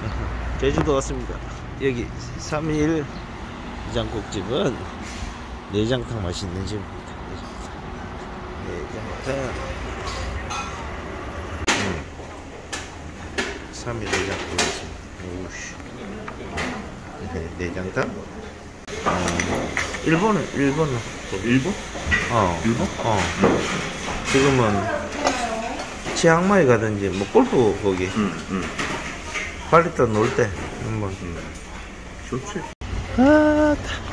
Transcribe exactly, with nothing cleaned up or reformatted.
제주도 왔습니다. 여기 삼일 내장국집은 내장탕 맛있는 집입니다. 내장탕. 음. 삼일 내장국 왔습니다. 오우씨. 네, 내장탕? 어, 일본은, 일본은. 일본? 어. 일본? 어. 지금은 치앙마이 가든지, 뭐, 골프 거기. 응, 응. 발리도 놀 때, 한번. 응. 좋지. 아,